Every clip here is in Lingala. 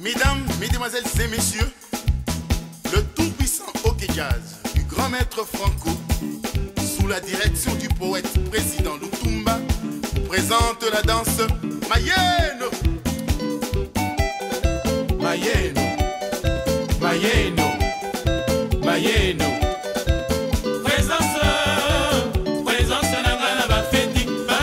Mesdames, mesdemoiselles et messieurs, le tout-puissant hockey jazz du grand maître Franco, sous la direction du poète président Lutumba, présente la danse Mayeno. Mayeno, Mayeno, Mayeno. Présence nanga na bafeti,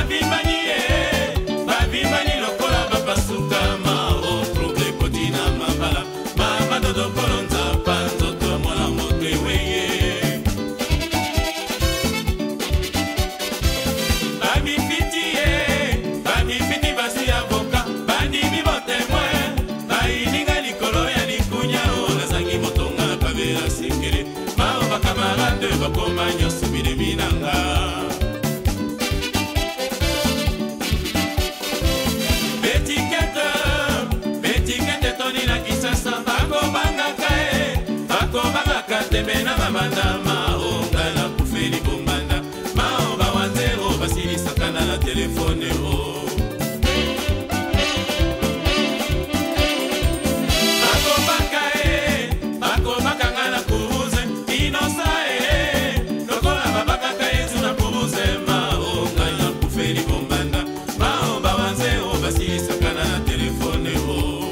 babimani lokola bapasuka mao, trouble kotina mabala, mama dodo kolonza panzoto mwana mote weye. Babifiti basi avoka, bandi bibote mwe, baininga likolo ya likunya ola zangi motonga na pavela sekere, mao bakamarade bakoma nyoso bileminanga. Betikete toni na kisasa, bakobanga tembe na mabanda mao, ngala kufeli bombanda, mao bawanzero basilisakana na telefone o. Bakobaka ngala kubuze, inosa lokola babakaka yezu na kubuze, mao ngala kufeli bombanda, mao bawanzero basilisakana na telefone o.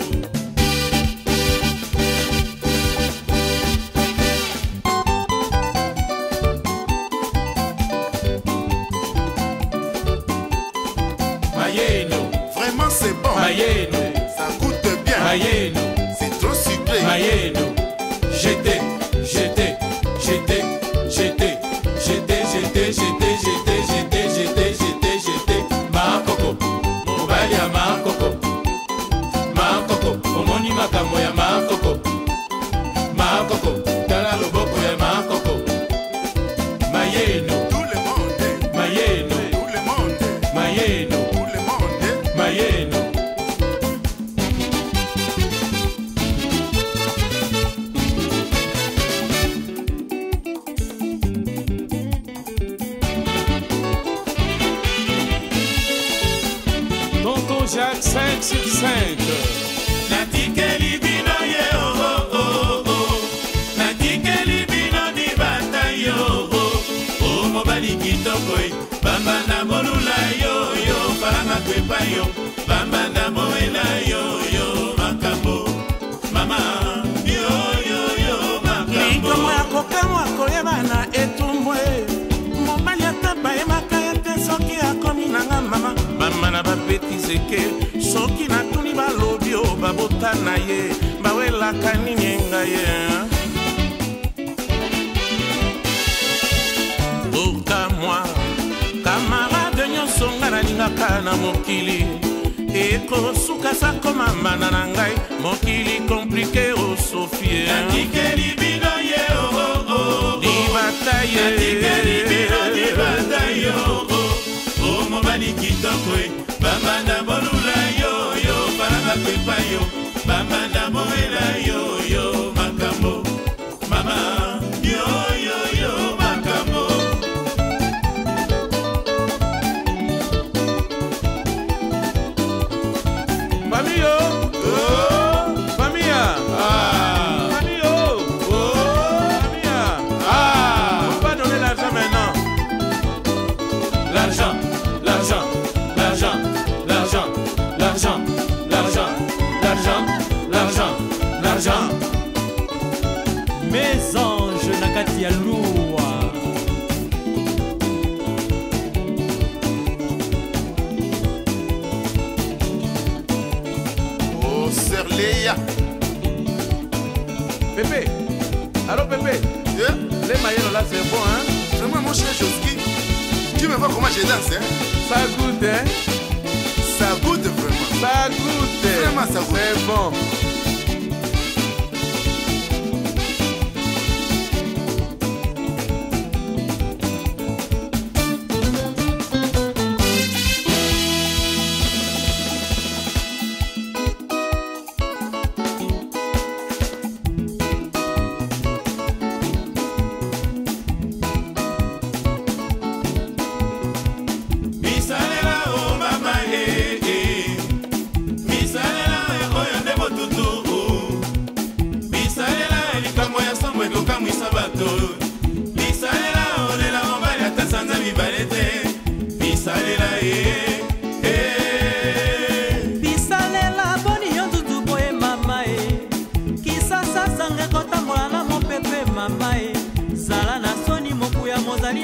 Vraiment c'est bon. Mayeno, ça goûte bien. Mayeno, c'est trop sucré. Mayeno, j'étais, Makoko, mobali ya Makoko, omoni makambo ya Makoko, tala loboko ya Makoko. Mayeno, Tout le monde, Mayeno, tout le monde, Mayeno, tout le monde. Mayeno. Tonton Jacques 5 sur 5. Natikeli bino ye oh oh oh. Natikeli bino di bata yo oh. Oh mobali kitoko e. Bamba na bolula yo yo. Faranga kwepa yo. Bamba na moela yo yo. Makambo. Mama yo yo yo. Makambo. Likomo ya kokamwa koyeba na etumbwe. Mobali ataba ye makayete soki akomi nanga mama. Bamba na babeti zeke. Soki natuni balobi o babota na ye. Bawelaka nini ngai Oka moi, camarade nyonso nga nalingaka na mokili. Eko suka sa komambana na ngai. Mokili komplike o Sofie. Natikeli bino ye oh oh oh. Dibata ye. Natikeli bino di bata yo oh. Oh mobali kitoko e. Bamba na bolula yo yo. Faranga kwepa yo. Bamba na moela yo yo. Makambo. Mama yo yo yo. Makambo. Famille oh, famille Ah. famille oh, famille Ah. on va donner l'argent maintenant. L'argent, l'argent, l'argent, l'argent, l'argent, l'argent, l'argent, l'argent, l'argent. Mes anges nakati ya luwa. Oh, sœur Léa. Pépé, allô Pépé, les maillots là c'est bon hein. Vraiment mon cher Joski, tu me vois comment je danse hein? Ça goûte hein. Ça goûte vraiment. Ça goûte. Vraiment, ça goûte. C'est bon. Misalela oh mama eh. Misalela oyo nde motutu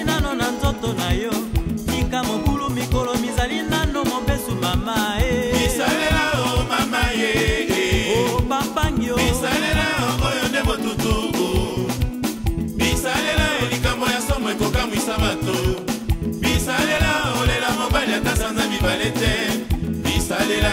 nano na nzoto na yo tika mobulu mikolo mizali nano mobesu mama bisalela o mama o pampangio bisalela oyo nde motutu bisalela likambo ya somo ekokamwisa bato bisalela olela mobali ata sanza mibale te bisalela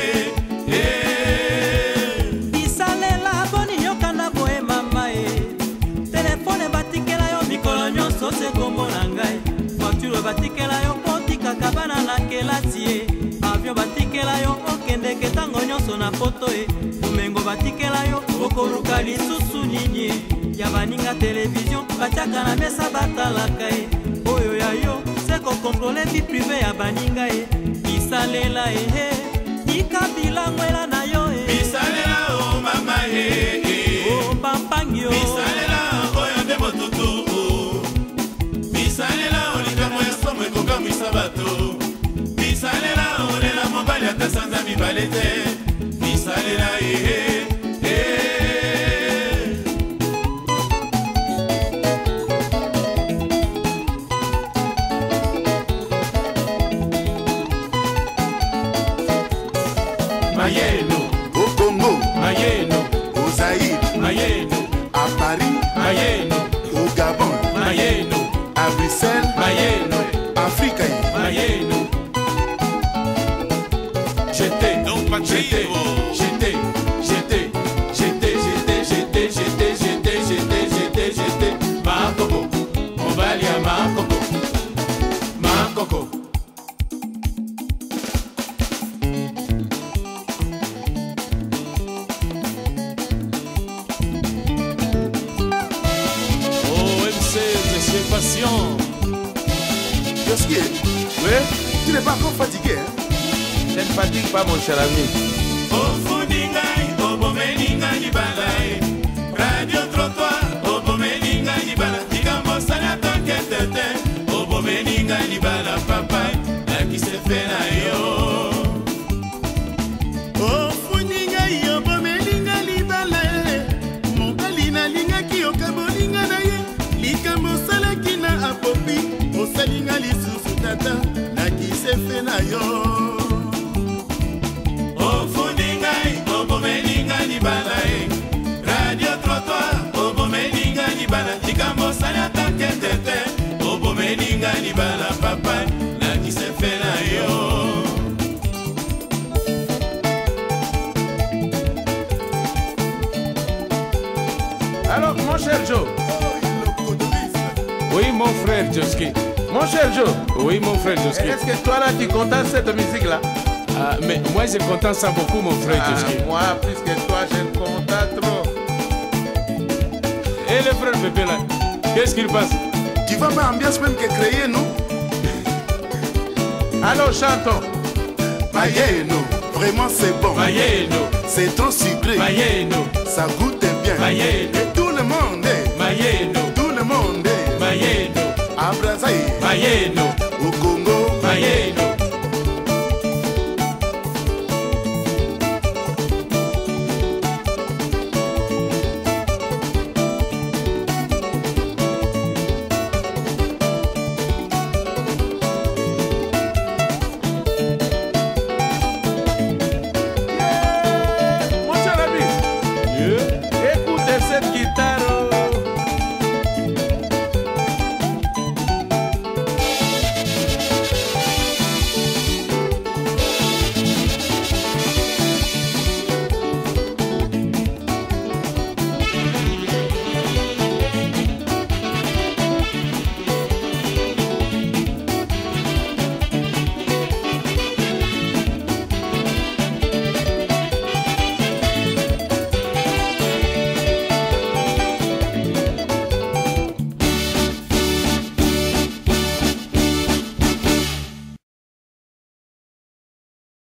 bisalela boni yokanda boye mama telefone batikela yo mikolo nyonso se kombo na ngai voiture batikela yo potikaka bana na kelasi avion batikela yo okendeke ntango nyonso na poto bomengo batikela yo okoluka lisusu nini ya baninga televizio batiaka na mesa batalaka oyo ya yo se kokontrole vie prive ya baninga bisalela tika bilangwela na yo bisalela o mama o pampangio bisalela oyo nde motutu bisalela olikambo ya somo ekokamwisa bato bisalela olela mobali ata sanza mibale te bisalela Mayeno Au Congo, Mayeno au Zaïre, Mayeno à Paris, Mayeno au Gabon, Mayeno à Bruxelles, Mayeno Afrique. Mayeno J'étais Makoko Mobali ya Makoko Makoko Passion. Yoski, Oui, tu n'es pas encore fatigué, hein? je ne fatigue pas mon cher ami. Ofuningai, obomeninga nibalai. Radio trottoir, obomeninga nibala. Digambo sana tonke tete. Obomeninga nibala papai. La qui se fait na yo. Ofuningai, obomeninga nibala. Mobali na linga ki okabolinga na ye. Likambo salaki na apopi. Osalinga lisusu tata. La qui se fait na yo. Radio trottoir, obomeninga nibala. Digambo sana tonke tete. Obomeninga nibala papai. La qui se fait na yo. Alors, mon cher Joe. Oui, mon frère Joski. Mon cher Joe. Oui, mon frère Joski. Est-ce que toi là, tu contentes cette musique-là? Ah, mais moi, je contente ça beaucoup, mon frère Joski. Moi, plus que toi, je ne contente trop. Et le frère Pépé là, qu'est-ce qu'il passe? Tu vas pas ambiance même que créer, non? Alors, chantons. Mayeno, vraiment c'est bon. Mayeno, C'est trop sucré. Mayeno, Ça goûte bien. Mayeno, Et tout le monde, Mayeno, tout le monde, Mayeno, à Brazzaville, Mayeno, au Congo, Mayeno,